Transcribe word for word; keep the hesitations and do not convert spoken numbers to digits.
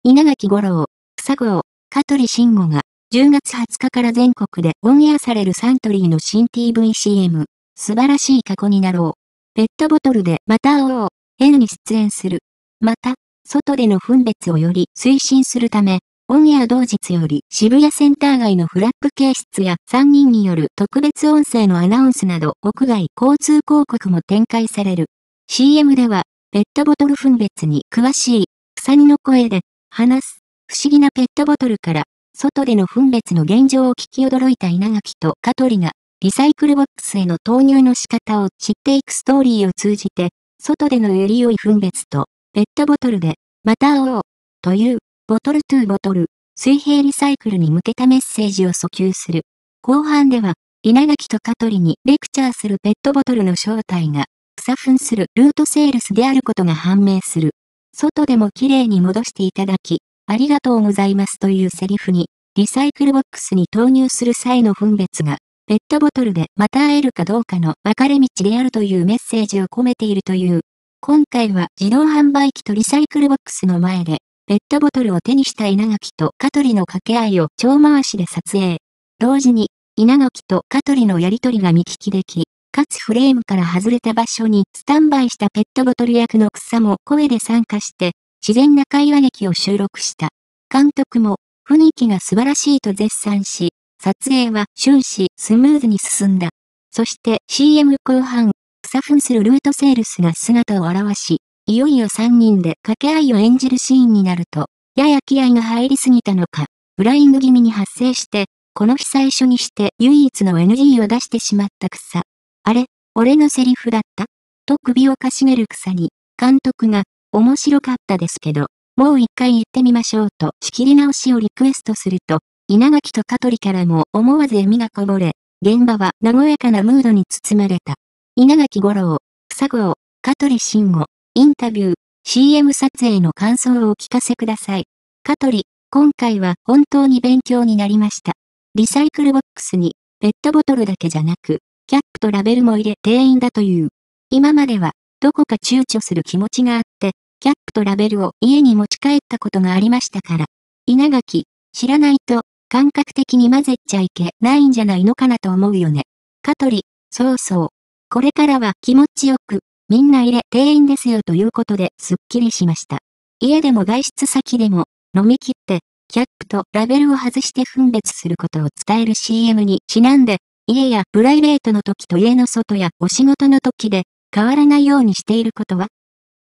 稲垣吾郎、草郷、香取慎吾が、じゅうがつはつかから全国でオンエアされるサントリーの新 ティーブイシーエム、素晴らしい過去になろう。ペットボトルでまた会おう、N に出演する。また、外での分別をより推進するため、オンエア同日より渋谷センター街のフラッグ掲出やさんにんによる特別音声のアナウンスなど屋外交通広告も展開される。シーエム では、ペットボトル分別に詳しい、草薙の声で、話す、不思議なペットボトルから、外での分別の現状を聞き驚いた稲垣と香取が、リサイクルボックスへの投入の仕方を知っていくストーリーを通じて、外でのより良い分別と、ペットボトルで、また会おう、という、ボトルトゥーボトル、水平リサイクルに向けたメッセージを訴求する。後半では、稲垣と香取にレクチャーするペットボトルの正体が、草粉するルートセールスであることが判明する。外でもきれいに戻していただき、ありがとうございますというセリフに、リサイクルボックスに投入する際の分別が、ペットボトルでまた会えるかどうかの分かれ道であるというメッセージを込めているという。今回は自動販売機とリサイクルボックスの前で、ペットボトルを手にした稲垣と香取の掛け合いを超回しで撮影。同時に、稲垣と香取のやりとりが見聞きでき、かつフレームから外れた場所にスタンバイしたペットボトル役の草も声で参加して、自然な会話劇を収録した。監督も、雰囲気が素晴らしいと絶賛し、撮影は終始スムーズに進んだ。そして シーエム 後半、草粉するルートセールスが姿を現し、いよいよさんにんで掛け合いを演じるシーンになると、やや気合が入りすぎたのか、フライング気味に発生して、この日最初にして唯一の エヌジー を出してしまった草。あれ、俺のセリフだったと首をかしげる草に、監督が、面白かったですけど、もう一回言ってみましょうと仕切り直しをリクエストすると、稲垣と香取からも思わず笑みがこぼれ、現場は和やかなムードに包まれた。稲垣吾郎、草郷、香取慎吾、インタビュー、シーエム 撮影の感想をお聞かせください。香取、今回は本当に勉強になりました。リサイクルボックスに、ペットボトルだけじゃなく、キャップとラベルも入れ店員だという。今までは、どこか躊躇する気持ちがあって、キャップとラベルを家に持ち帰ったことがありましたから。稲垣、知らないと、感覚的に混ぜちゃいけないんじゃないのかなと思うよね。香取、そうそう。これからは気持ちよく、みんな入れ店員ですよということですっきりしました。家でも外出先でも、飲み切って、キャップとラベルを外して分別することを伝える シーエム にちなんで、家やプライベートの時と家の外やお仕事の時で変わらないようにしていることは